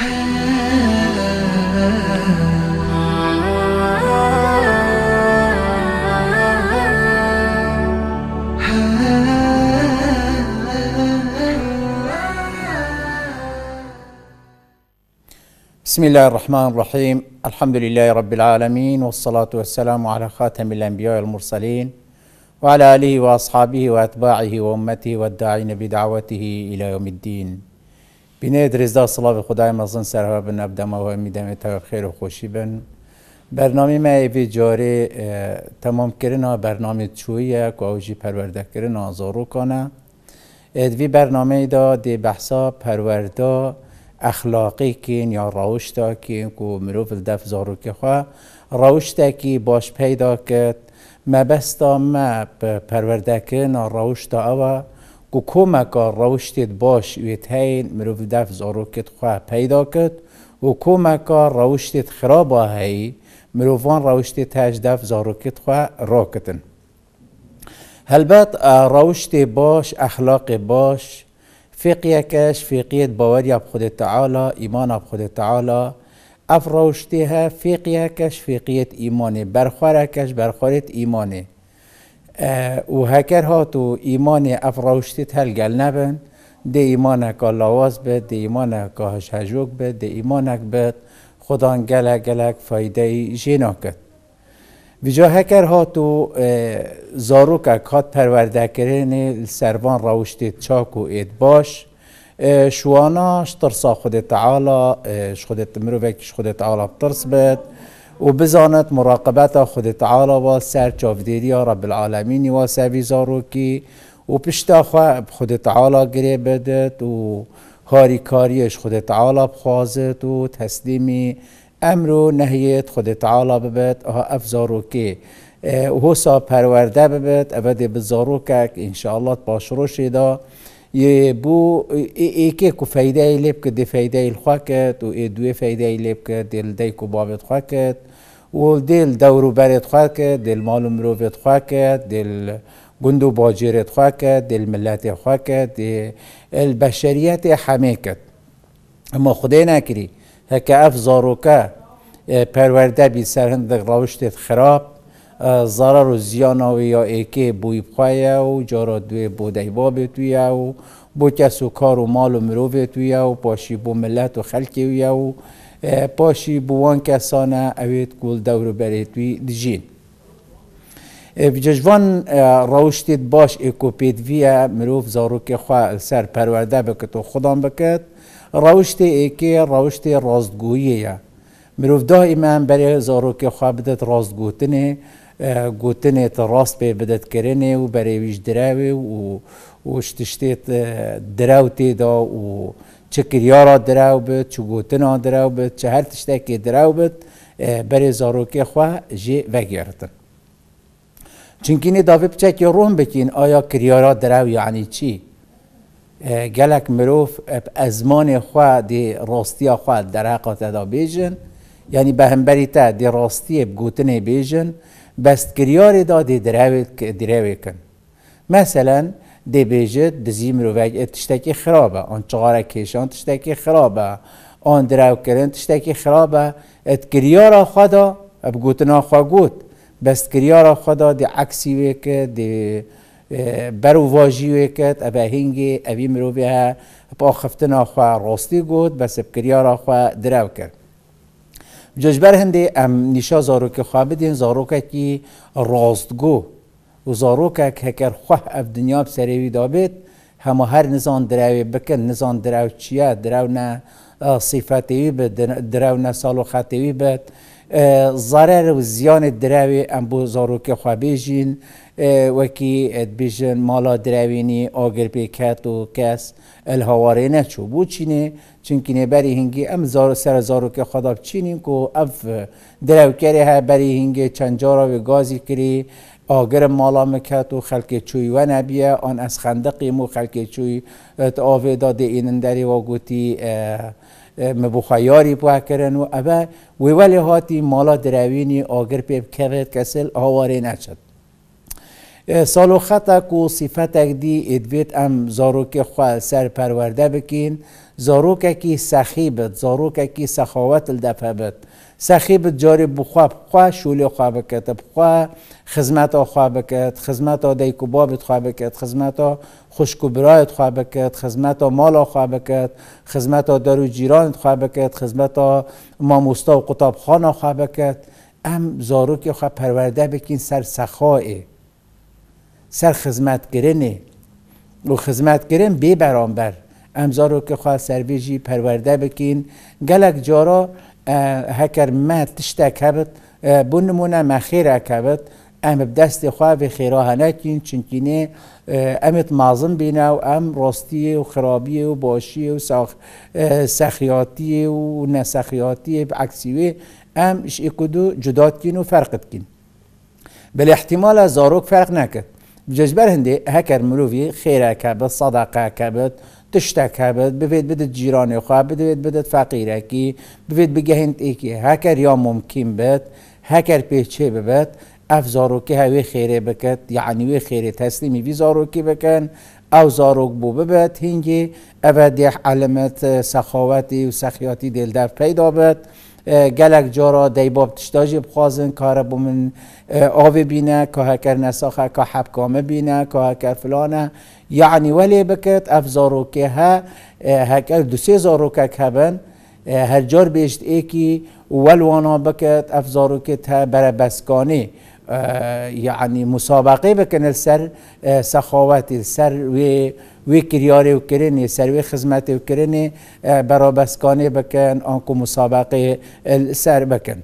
بسم الله الرحمن الرحيم. الحمد لله رب العالمين، والصلاة والسلام على خاتم الأنبياء والمرسلين وعلى آله وأصحابه وأتباعه وأمته والداعين بدعوته إلى يوم الدين. بنید رضا صلاة خدای مزن سرها بن ابدما و امیدم تا خیر و خوشی بن. برنامه ما ایوی جاری تمام کرنا برنامه چویه که اوجی پرورده کرنا زارو کنه. ادوی برنامه دا دی بحثا پرورده اخلاقی کن یا روشتا کن که مروف الدف زارو که خواه روشتا که باش پیدا کد مبستا ما پرورده کن روشتا اوه که کمکا روشتید باش ویتهین مروف الدف زارو کد خواه پیدا کد و کمکا روشتید خرابا هی مروفان روشتید هج دف زارو کد خواه را کتن. هلبت روشت باش اخلاق باش فقیهکش فقیت باوری اب خود تعالی ایمان اب خود تعالی اف روشتی ها فقیهکش فقیت ایمانه برخورکش برخورت ایمانه و هکر ها تو ایمان اف روشتیت هلگل نبن ده ایمانک لواز بد ده ایمانک هجوک بد ده ایمانک بد خدان گلک گلک فایده جینا کد بجا هکر ها تو زاروکک هات پرورده کرن سروان روشتید چاک و اید باش شواناش ترسا خود تعالی خودت مروفکش خود تعالی بترس بد و بزانت مراقبت خود تعالی و سر چافدیری رب العالمین و سوی زاروکی و پشتا خواه خود تعالی گره بدد و هاری کاریش خود تعالی بخوازد و تسلیمی امر و نهیت خود تعالی ببد افزارو که حسا پرورده ببد ابد بزارو که انشاءالله باشروش دا یه بو ایکی که فایده ای لیب که دی فایده ای خواه کد و ای دوی فایده ای لیب که دیل دی که بابت خواه کد و دیل دورو برد خواه کد دیل مالو مروفت خواه کد دیل گندو باجیرت خواه کد دیل ملت خواه کد دیل البشریت همه کد اما خدای نکری هکه افزارو که پرورده بی سرهندق روشتت خراب ضرر و زیاناوی یا ایکی بوی بخواه و جارا دوی بودی باب توی و بو کس و کار و مال و مروف توی و پاشی بو ملت و خلقی و پاشی بوان کسانه اوید گل دور بری توی دجین بججوان روشتت باش ایکو پیدویه مروف زاروک خواه سر پرورده بکت و خودان بکت روشت ایکی روشت راستگوییه مروف دائما برای زاروک خواه بدت راست گوتنه راست بدت کرنه و برای ویش دراوی و شتشتیت دراو تیدا و چه کریارا دراو بد چه گوتنه دراو بد چه هر تشتاکی دراو بد برای زاروک خواه جی وگیرتن چونکینی داوی بچه که روم بکین آیا کریارا دراو یعنی چی؟ گلک مروف ازمان خواه دی راستی خواه در حقات دا بیجن یعنی به همبری تا دی راستی بگوتنه بیجن بست کریار دا دی دراوی کن مثلا دی بیجد دزی مروف تشتاکی خرابه آن چغاره کشان تشتاکی خرابه آن دراو کرن تشتاکی خرابه ات کریار خواه دا بگوتنه خواه گوت بست کریار خواه دا دی عکسی ویکه دی برو واجی وکت ابا هنگی ابی مروفی ها با خفتنا خواه راستی گود بس بکریارا خواه دراو کرد ججبر هنده ام نشا زاروک خواه بدین زاروکه کی راستگو و زاروکه هکر خواه اف دنیا بسریوی دابید همه هر نزان دراوی بکن نزان دراو چیه دراو نه صفتیوی بد دراو نه سالو خطیوی بد ضرر و زیان دراوی ام بو زاروک خواه بیجین وکی بیجن مالا دراوینی آگر بیکت و کس الهواره نچو بو چینه چونکه بری هنگی ام سر زاروک خدا بچینیم که اف دراو کری ها بری هنگی چند جارا و گازی کری آگر مالا مکت و خلق چوی و نبیه آن از خندقیم و خلق چوی آوه داده اینندری و گوتی مبخیاری پوه کرن و ابا ولی هاتی مالا دراوینی آگر پیب کرد کسل هواره نشد سالو خطک و صفتک دی ادویت ام زاروک خواه سر پرورده بکین، زاروک کی سخی بد، زاروک کی سخاوت الدفع بد، سخی بد جاری بخواه شولی خواه بکت، بخواه خدمت خواه بکت، خدمت دیکو بابت خواه بکت، خدمت خشکو برایت خواه بکت، خدمت مال خواه بکت، خدمت درو جیرانت خواه بکت، خدمت ماموستا و قطاب خانه خواه بکت. ام زاروک خواه پرورده بکین سر سخائه، سر خدمت گرنه و خدمت گرن بی برانبر. امزارو که خواه سرویجی پرورده بکین. گلک جارا هکر ما تشتک هبت بونمونه ما خیره کبت، ام بدست خواه به خیره هنکین، چنکینه امت مازم بینه و ام راستی و خرابی و باشی و سخیاتی و نسخیاتی بعکسیوی ام اش اکدو جدات کین و فرقت کین. بل احتمال زاروک فرق نکد. بجبر هندی هکر مروی خیره کبت، صدقه کبت، تشتک کبت، بفید بدت جیران خواه، بفید بدت فقیره کی، بفید بگهند ایکی هکر یا ممکن بد، هکر پیچه ببد، اف زاروکی هوی خیره بکت، یعنی وی خیره تسلیمی وی زاروکی بکن، او زاروک بو ببد، هنگی ابدی علامت سخاوتی و سخیاتی دل در پیدا بد. گلک جارا دیباب تشتاجی بخوازن کار بو من آوی بینه که هکر نساخه که حبکامه بینه که هکر فلانه، یعنی ولی بکت اف زاروکه ها هکر دو سه زاروکه هبن هر جار بیشت ایکی ولوانا بکت اف زاروکه ها برای بسکانه، یعنی مسابقه بکن سر سخاوتی، سر وی کریاری و کرنی، سر وی خدمت و کرنی برای بسکانه بکن، آنکو مسابقه سر بکن.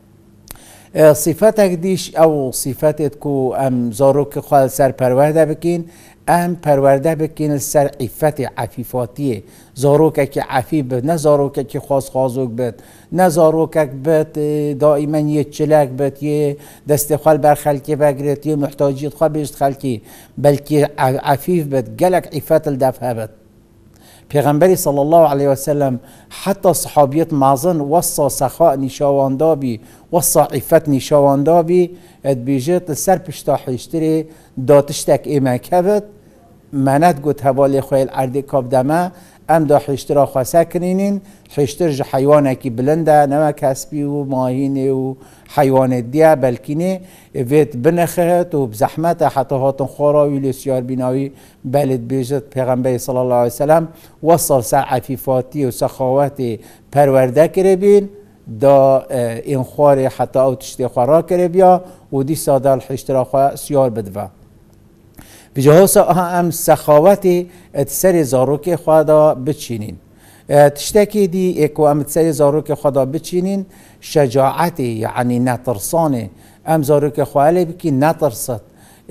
صفتک دیش او صفتت کو ام زاروک خواه سر پرورده بکین، ام پرورده بکین سر عفت عفیفاتیه. زاروک که عفیف بد، نه زاروک که خازوک بد، نه زاروک بد دائما یه چلک بد، یه دست خوال بر خلکی بگرد، یه محتاجیت خواه بیشت خلکی، بلکه عفیف بد، گلک عفت الدفع بد. پیغمبری صلی الله علیه و سلم حتی صحابیت مازن وصا سخاء نشاواندابی، وصا عفت نشاواندابی، ادبیجت سر پشتا حیشتری داتشتک ایمک هبت، منت گوت هوالی خویل عردی کاب دمه، ام دا حیشترا خواسته کنینین، حیشتر جا حیوانه کی بلنده، نمه کسبی و ماهینه و حیوان دیه، بلکینه ویت بنخهت و بزحمت حتی هاتن خوراوی لسیار بیناوی بلد بیجت. پیغمبر صلی الله علیه وسلم وصل سر عفیفاتی و سخاوتی پرورده کرده بین، دا این خواری حتی او تشتی خورا کرده بیا و دی ساده الحیشترا خواه سیار بدوه. بجهاز ام سخاوتی سر زاروک خدا بچینین. تشتکی دی اکو ام سر زاروک خدا بچینین، شجاعتی یعنی نترسانه. ام زاروک خواهی بکی نترست.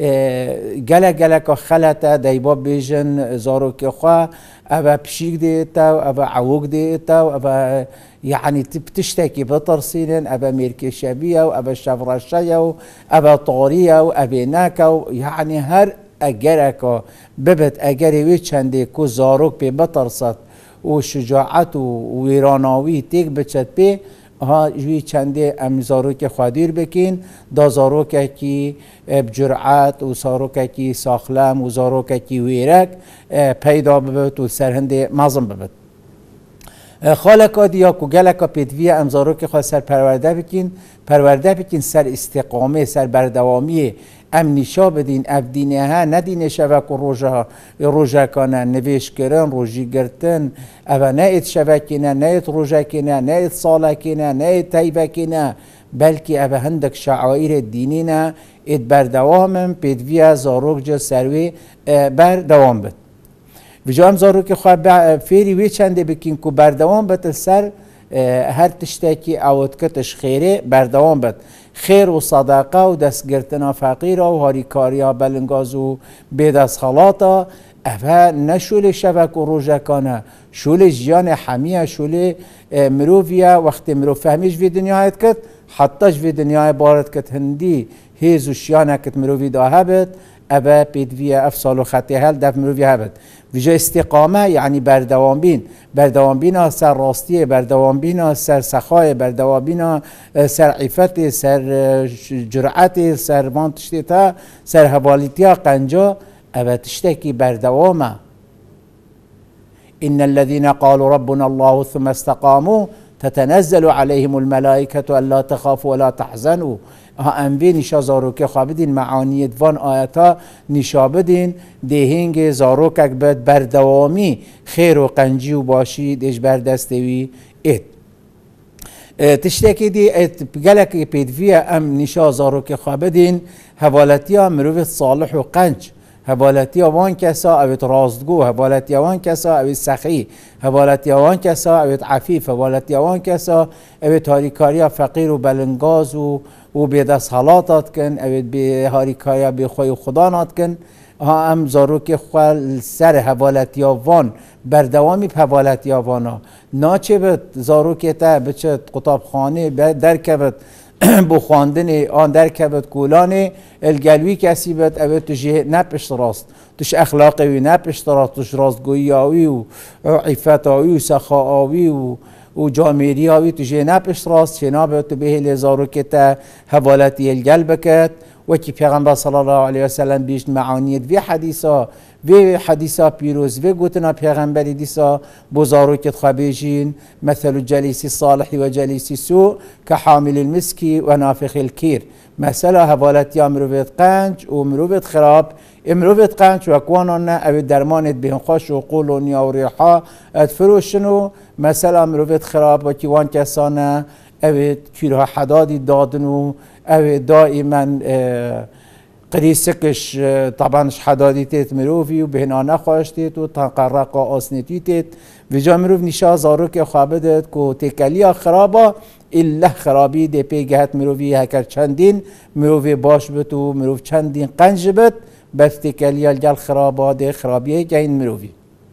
گله که خلطه دیبا بیجن زاروک خواه اوه پشیک دیتا و اوه عووک دیتا و اوه یعنی تشتکی بترسینن، اوه میرکی شبیه و اوه شفرشه و اوه طاریه و اوه نکه و یعنی هر اگر که ببت اگر وی چنده که زاروک پی بترسد و شجاعت و ویراناوی تیک بچد پی ها وی چنده ام زاروک خودیر بکین، دا زاروک کی بجرعت و زاروک کی ساخلم و زاروک کی ویرک پیدا ببت و سرهند مازم ببت. خالقا دیا کو گلکا پیدوی ام زاروک خود سر پرورده بکین سر استقامه، سر بردوامی ام نشا بدین اف دینه ها ندینه شوک و روژه کنه نویش کرن روژی گرتن اوه نه ایت شوکینه نه ایت روژه کنه نه ایت ساله کنه نه ایت تیبه کنه، بلکه اوه هندک شعائر دینی نه ایت بردوامم پیدوی زاروک جا سروی بردوام بد. بجا ام زاروک خواه فیری وی چنده بکین که بردوام بد سر هر تشتکی اوت کتش خیره بردوام بد. خیر و صدقه و دستگرتنا فقیره و هاریکاریا بلنگاز و بیدست خلاطه اوه نشول شبک و روژه کنه، شول جیان حمیه، شول مروفیه. وقتی مروف فهمیش وی دنیایت کد حتیش وی دنیای بارد کد هندی هیز و شیانه کد مروفی دا هبت اوه پیدویه افسال و خطی هل دف مروفی هبت. ویژه استقامه یعنی بردوام بین، بردوام بینا سر راستی، بردوام بینا سر سخای، بردوام بینا سر عفت، سر جرأت، سر وان تشتیتا، سر حوالیتیا قنجا او تشتکی بردوامه. إن الذين قالوا ربنا الله ثم استقاموا تتنزل عليهم الملائكة ألا تخافوا ولا تحزنوا. انوی نشا زاروک خوابدین معانیت وان آیتا نشا بدین دهینگ زاروکک بد بردوامی خیر و قنجی و باشید اش بردستوی ات تشتکی دی گلک پیدویه ام نشا زاروک خوابدین حوالتی ها مروفت صالح و قنج، حوالتی وان کسا اوید رازدگو، حوالتی وان کسا اوید سخی، حوالتی وان کسا اوید عفیف، حوالتی وان کسا اوید هاریکاری فقیر و بلنگاز و بیدست حالاتات کن، اوید به هاریکاری به خوی خدا نات کن. ها ام زاروک خوال سر حوالتی وان بردوامی حوالتی وانا ناچه بد زاروک تا بچه قطاب خانه در کبد بو خواندن آن در کبد کولانه الگلوی کسی بد اوید تو جه نپشت راست، توش اخلاقی نپشت راست، توش راستگویی آوی و عفت آوی و سخا آوی و جامعی آوی تو جه نپشت راست شنا بد تو به لزاروک تا حوالتی الگل بکد و که پیغمبر صلی الله علیه وسلم بیشت معانیت وی حدیثا پیروز وی گوتنا پیغمبری دیسا بزاروکت خبیجین مثل الجلیس الصالح و جلیس سوء که حامل المسکی و نافخ الکیر. مثلا حوالتی مروفت قنج و مروفت خراب، مروفت قنج و کوانان او درمانت بهن خوش و قولونی و ریحا ادفروشنو. مثلا مروفت خراب و کیوان کسانه او کیرها حدادی دادنو او دائما قريسكش طبعا حدادي تيت مروفي وبهنا نخواش تيت وتنقرق آسنتي تيت وجا مروف نشا زاروك خوابدت كو تكاليا خرابا إلا خرابي دي بيجهت مروفي هكر چندين مروفي باش بت و مروف چندين قنج بت بس تكاليا الجل خرابا دي خرابيه جاين مروفي.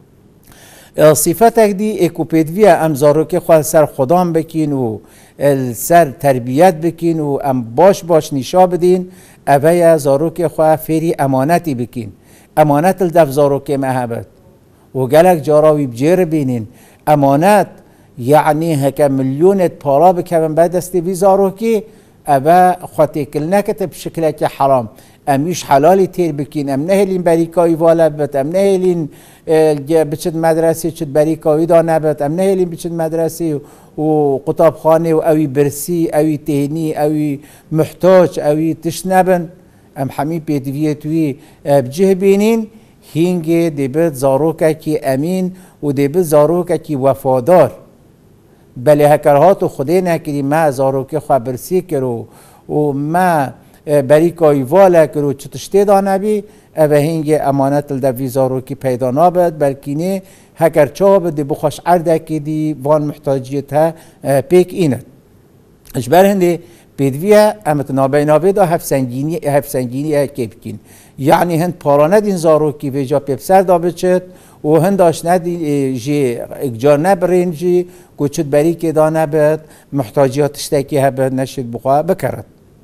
صفتك دي اكوبيدويا ام زاروك خواه سر خدام بكين و سر تربیت بکین و ام باش نشا بدین اوه زاروک خواه فیری امانتی بکین، امانت الدف زاروک محبت و گلک جاراوی بجیر بینین امانت یعنی هکا ملیونت پارا بکن بعد دستی بی زاروکی اوه خواه تکل نکت بشکل که حرام امیش حلالی تیر بکین ام نهلین بریکایی والا بت ام نهلین بچد مدرسه چد بریکایی دا نبت ام نهلین بچد مدرسه و قطاب خانه و اوی برسی اوی تهنی اوی محتاج اوی تشنبن ام حمی پیدویتوی بجه بینین هینگه دیبت زاروکه کی امین و دیبت زاروکه کی وفادار بله هکرهاتو خوده نکری ما زاروکه خواه برسی کرو و ما بریکای والا کرو چتشته دانبی اوه هینگه امانت الدوی زاروکی پیدا نابد بلکی نه هکر چا بده بخوش عرده که دی وان محتاجیت ها پیک اینه اشبر هنده پیدویه امت نابه دا هفسنگینی ها که بکین یعنی هند پارانه دین زاروکی و جا پیبسر دا بچد و هنداش ندی جی اگجار نبرین جی گوچت بری که دا نبد محتاجیاتش تکی ها بد نشد بخواه بکرد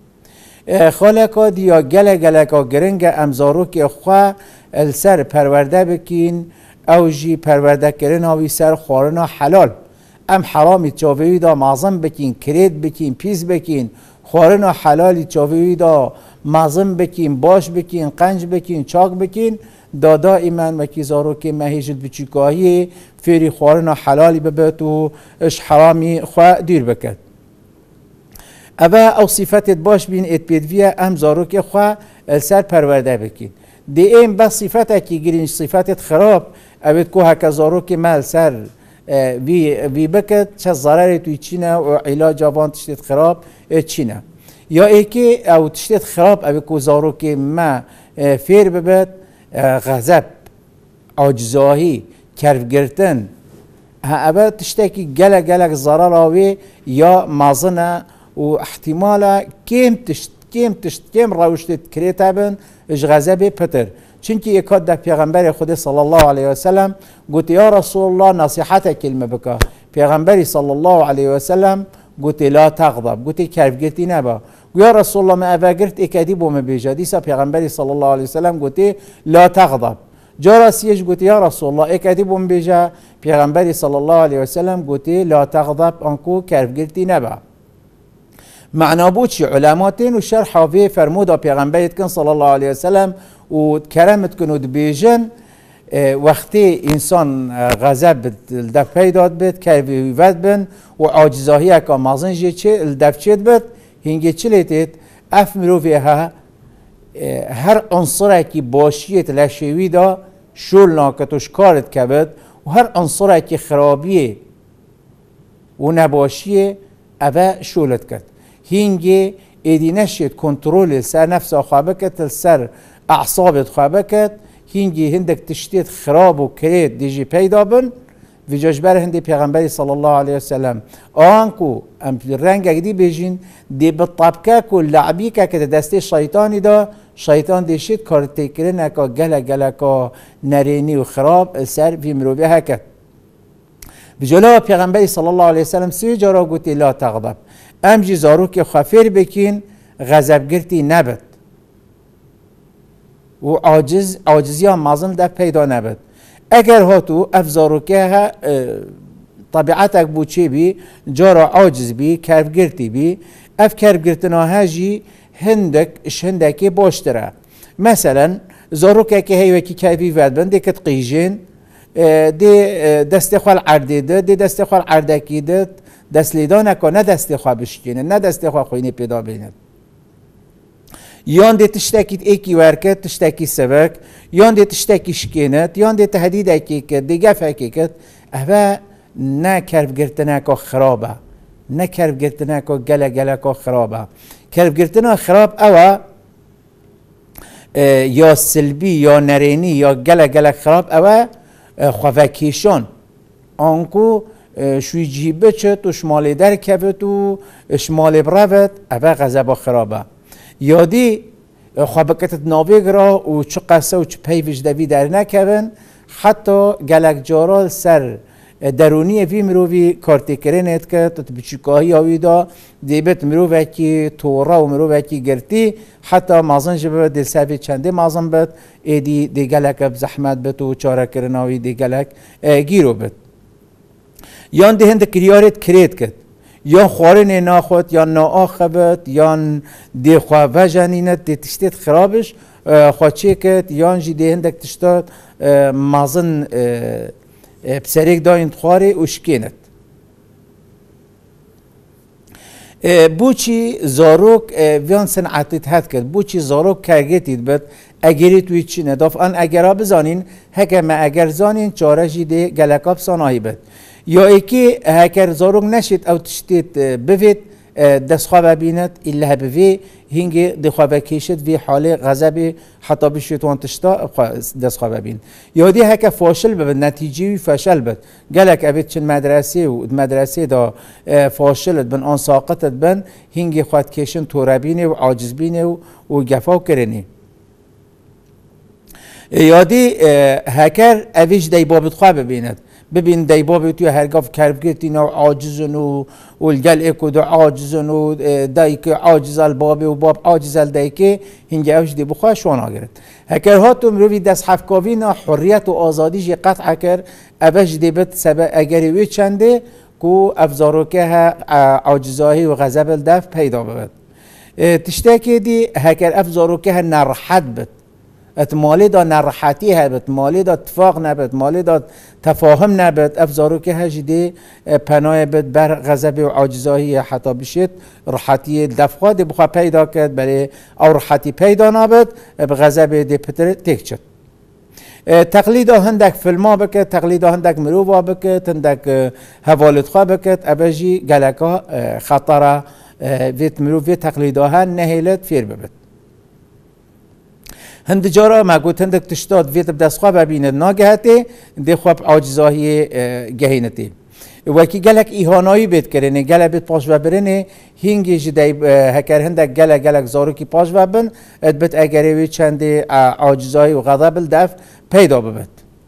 خالقا دیا گلکا گرنگ امزاروک خواه السر پرورده بکین او جی پرورده کرن هاوی سر خورنا حلال ام حرامی چاوی دا معظم بکین کرید بکین پیز بکین خورنا حلالی چاوی دا معظم بکین باش بکین قنج بکین چاک بکین دا دائما وکی زاروک مهیجد بچیکاهی فیری خورنا حلالی ببت و اش حرامی خواه دیر بکد اوه او صفتت باش بین ات پیدویه ام زاروک خواه السر پرورده بکین دی این بس صفتت که گرینج صفتت خراب اوید که هکا زاروک مال سر وی بکد چه ضرری توی چینه و علاج آوان تشتید خراب چینه یا ای که او تشتید خراب اوید که زاروک ما فیر ببد غضب عجزاهی کرف گرتن اوید تشتکی گلک ضرر آوی یا مازنه و احتمالا کم روشتت کریتا بن اش غضب پتر چونکه یکات در پیغمبر خود صلی الله علیه وسلم گوت یا رسول الله نصیحت کلمه بکا پیغمبری صلی الله علیه وسلم گوت لا تغضب گوت کرف گرتی نبا یا رسول الله ما اوگرت اکادی بوم بیجا دیسا پیغمبری صلی الله علیه وسلم گوت لا تغضب جارا سیش گوتی یا رسول الله اکدی بوم بیجا پیغمبری صلی الله علیه وسلم گوتی لا تغضب آنکو کرفگرتی نبا. معنا بود چی؟ علماتین و شرح وی فرمودا پیغمبریت کن صلی الله علیه وسلم و کرمت کن و دبیجن وقتی انسان غضب دف پیداد بید کرفی ود بن و عاجزاهی اکا مازن جی چه الدف چید بید هنگی چی لیتید اف مروفی ها هر عنصره که باشیت لشوی دا شول ناکتوش کارت کبید و هر عنصره که خرابیه و نباشیه اوه شولت کرد هنگی ایدی نشید کنترول سر نفس خوابه کد سر اعصابت خوابه کد هنگی هندک تشتید خراب و کرید دیجی پیدا بن و جاجبر هندی پیغمبری صلی الله علیه وسلم آنکو ام رنگ اگدی بیجین دی بطابکه که لعبی که دسته شیطانی دا شیطان دیشید کارتی کرن اکا گلک نرینی و خراب سر وی مروبه هکد بجلو پیغمبری صلی الله علیه وسلم سی جارا گوتی لا تغضب ام جی زارو که خفیر بکین غضب گرتی نبد و عاجزی هم مازن ده پیدا نبد اگر هاتو افزارو که طبیعتک بو چی بی جارا عاجز بی کرفگرتی بی اف کرفگرتنا هجی هندکی باشتره مثلا زارو که هیوکی کیفی ود بند دکت قیجین دی دست خوال عردیده دی دست خوال عردکیده دست لیدان اکا نه دست خواه بشکینه نه دست خواه خوینه پیدا بیند یان دی تشتکیت ایکی ورکت تشتکی سبک یان دی تشتکی شکینت یان دی تهدید اکی کد دی گف اکی کد اوه نه کرف گرتنه اکا خرابه نه کرف گرتنه اکا گله اکا خرابه کرف گرتنه خراب اوه یا سلبی یا نرینی یا گله خراب اوه خوفکیشون آنکو شوی جیبه چه تو شمالی در کبت و شمالی برود اوه غضب خرابه یادی خوابکتت ناویگ را و چه قصه و چه پیوش دوی در نکبن حتی گلک جارال سر درونی وی مروی کارتی کرنید که تو بچکاهی آویدا دیبت مروی که تورا و مروی که گرتی حتی مازن جبه دل سوی چنده مازن بد ایدی دی گلک بزحمت بد و چاره کرناوی دی گلک گیرو بد یان دی هند کریارت کرید کد یا خوارن ناخود یا ناآخبت یا دی خواه وجنینت دی تشتید خرابش خواه چه کد یا جی دی هندک تشتاد مازن بسریک داین خواره اشکینت بوچی زاروک ویان صنعتیت هد کرد بوچی زاروک کرگیتید بد اگری توی چی نداف ان اگرا بزانین هکه ما اگر زانین چاره جی دی گلکاب سانایی بد یا ایکی هکر زاروک نشید او تشتید بوید دست خواه ببیند ایله بوی هنگی دخواه کشید وی حال غضب حتی بشید وان تشتا دست خواه ببین یادی هکه فاشل ببید نتیجه فشل بد گلک اوید چن مدرسه دا فاشلت بن آن ساقطت بن هنگی خواه کشن توربینه و عاجز بینه و گفاو کرنی یادی هکر اویج دی بابت خواه ببیند ببین دی بابی توی هرگاف کرفگرتین و عاجزن و الگل اکو دو عاجزن و دایی که عاجز البابی و باب عاجز الدایی که هنگه اوش دی بخواه شوانا گرد هکر هاتو مروی دست حفکاوین حریت و آزادی جی قطع کر اوش دی بد سبه اگریوی چنده کو افزارو که عاجزاهی و غضب الدف پیدا ببد تشتاکی دی هکر افزارو که نرحت بد مالی دا نرحتی هبت مالی دا اتفاق نبت مالی دا تفاهم نبت افزارو که هجدی پناه بد بر غضب و عاجزاهی حتی بشید راحتی دفقا دی بخواه پیدا کرد برای او راحتی پیدا نبت بغضب دی پتر تک شد تقلید هندک فیلما بکد تقلید هندک مروفا بکد هندک حوالت خواه بکد ابجی گلکا خطره ویت مروفی تقلید ها نهیلت فیر ببد هند جارا ما گوت هندک تشتاد ویت بدست خواه ببیند ناگهتی دی خواه عاجزاهی گهینتی وکی گلک ایهانایی بید کرنه گلک بید پاش ببرنه هنگی جدی هکر هندک گلک زارو کی پاش ببن ادبت اگریوی چندی عاجزاهی و غضب الدف پیدا ببد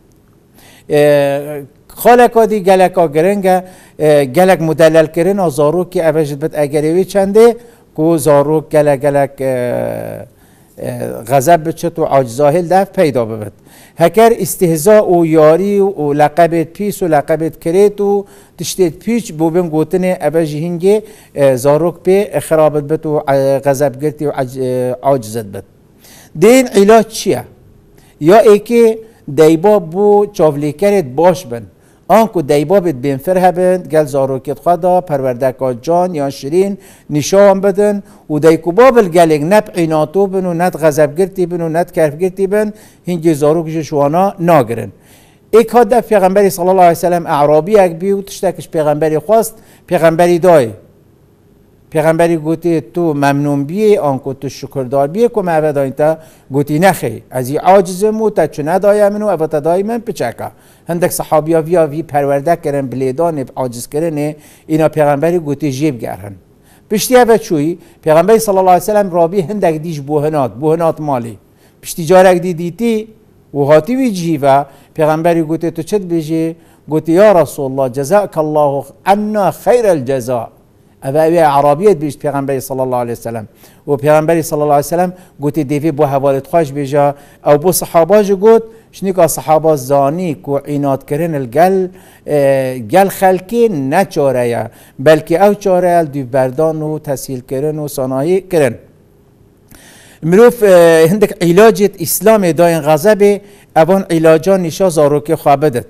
خالکا دی گلکا گرنگه گلک مدلل کرن زارو کی اوجد بد اگریوی چنده کو زارو گلک غضب بچت و عاجزاهل دف پیدا ببد هکر استهزاء و یاری و لقبت پیس و لقبت کرت و تشتید پیچ بو بیم گوتنه اوه جهنگی زاروک به خرابت بد و غضب گرتی و عاجزت بد دین علاج چیه؟ یا ایکی دیبا بو چاولیکرت باش بن آنکو دیبابت بین فره بند گل زاروکت خدا پروردکات جان یا شیرین نشان بدن و دیکو بابل گلگ نب عیناتو بن و ند غضب گرتی بن و ند کرف گرتی بن هنگی زاروک جشوانا ناگرن ایک ها دف پیغمبری صلی الله علیه وسلم اعرابی اک بیو تشتکش پیغمبری خواست پیغمبری دای پیغمبری گوتی تو ممنون بیه آنکو تو شکردار بیه که معوه داینتا گوتی نخی از این عاجزمو تا چو ندایم منو او تا دای من پچکا هندک صحابیا وی پرورده کرن بلیدان عاجز کرن اینا پیغمبری گوتی جیب گرهن پشتی او چوی پیغمبری صلی الله علیه وسلم رابی هندک دیش بوهنات مالی پشتی جارک دیتی و هاتی وی جیوه پیغمبری گوتی تو چت بیجی گوتی یا رسول الله جزاک الله عنا خیر الجزاء اوه عربیت بیشت پیغمبری صلی الله علیه وسلم و پیغمبری صلی الله علیه وسلم گوتی دیوی بو حوالت خوش بیجا او بو صحابه جو گوت شنیکا صحابه زانی کو عینات کرن گل خلکی نچاره یا بلکه او چاره دیو بردان و تسهیل کرن و صنایع کرن مروف هندک علاجت اسلام داین غضب اوان علاجان نشا زاروکی خوابدت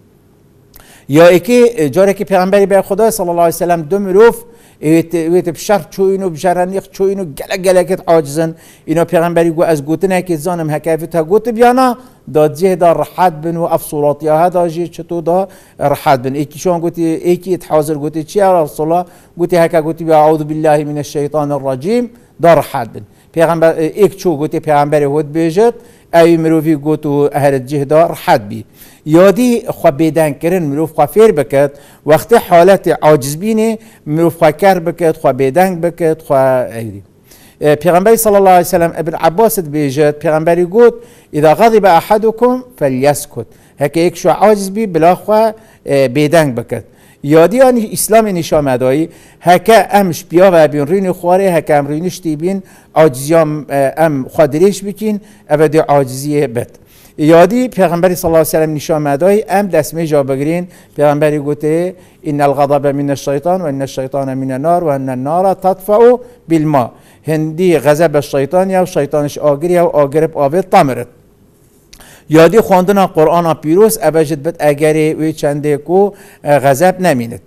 یا ایکی جاره که پیغمبری به خدا صلی الله علیه وسلم دو مروف ویت بشر چوینو بشرانیخ چوینو گلکت عاجزن اینا پیغمبری گو از گوتنه که زانم حکایت ها گوت بیانا داد جه دا راحت بن و افصولات ها دا جه چطور دا راحت بن ایکی شون گوتی ایکی حاضر گوتی چی یا رسول الله گوتی هکا گوتی بیا اعوذ بالله من الشیطان الرجیم دا راحت بن پیغمبر ایک چو گوتی پیغمبری هود بیجت ای مروفی گوتو اهل جه دا راحت بی یادی خو بیدن کرن مروف خو فیر بکد وقتی حالت عاجز بینه مروف خو کر بکد خو بیدن بکد خو ایدی پیغمبری صلی الله علیه وسلم ابن عباس بیجد پیغمبری گوت اذا غضب احدکم فلیسکت هک یک شو عاجز بی بلا خو بیدن بکد یادی آنی اسلام نشان مدایی هک امش بیا و بین رین خواره هک ام رینش تیبین عاجزیام ام خادریش بکین ابد عاجزیه بد یادی پیغمبری صلی الله علیه وسلم نشان مدایی ام دسمه جا بگیرین پیغمبری گوته ان الغضب من الشیطان و ان الشیطان من النار و ان النار تطفئ بالماء هندی غضب الشیطان یا شیطانش آگری یا آگرب آب طمرت یادی خواندن قرآن پیروز ابجد بد اگری وی چنده کو غضب نمیند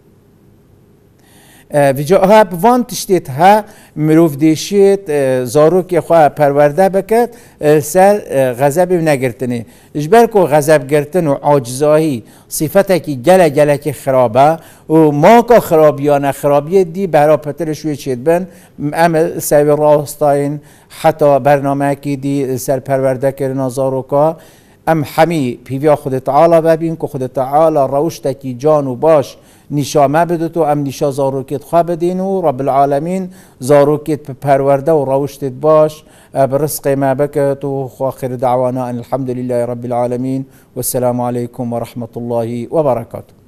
ویجاها بوان تشتیت ها مروف دیشیت زاروک خواه پرورده بکد سر غضب نگرتنی اجبر کو غضب گرتن و عاجزاهی صفته که گله که خرابه و ما که خرابیانه خرابیه دی برا پترشوی چید بن عمل سوی راستاین حتی برنامه که دی سر پرورده کرنا زاروکا ام همی پیویا خود تعالی ببین که خود تعالی روشتکی جان و باش نشامه بده تو ام نشا زاروکت خواه بدین و رب العالمین زاروکت پرورده و روشتت باش برزق ما بکت و خواخر دعوانا ان الحمد لله رب العالمین والسلام علیکم ورحمة الله وبرکاته.